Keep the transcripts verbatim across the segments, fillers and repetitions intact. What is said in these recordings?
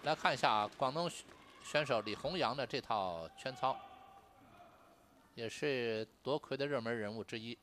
来看一下广东选手李弘洋的这套圈操，也是夺魁的热门人物之一。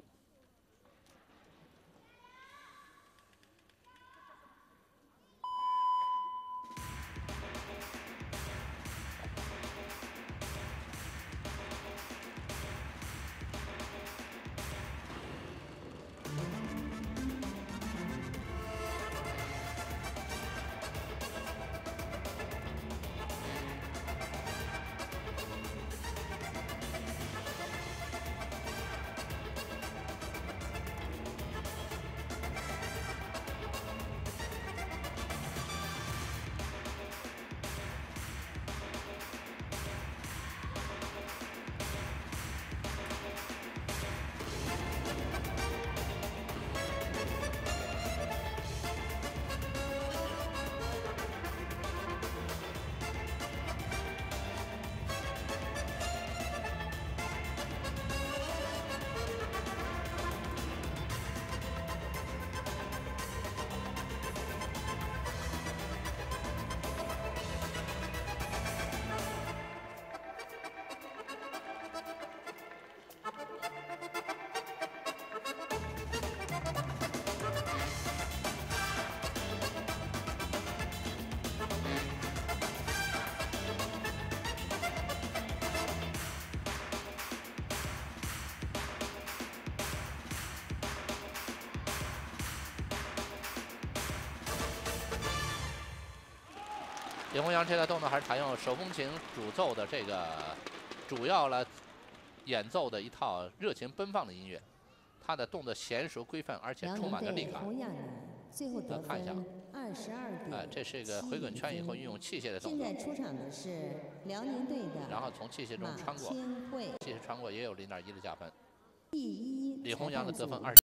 李弘洋这个动作还是采用手风琴主奏的这个主要来演奏的一套热情奔放的音乐，它的动作娴熟规范，而且充满了力感。 最后得分二十二点。 哎，这是一个回滚圈以后运用器械的动作。 现在出场的是辽宁队的， 然后从器械中穿过，器械穿过也有零点一的加分。 第一， 李弘洋的得分二十。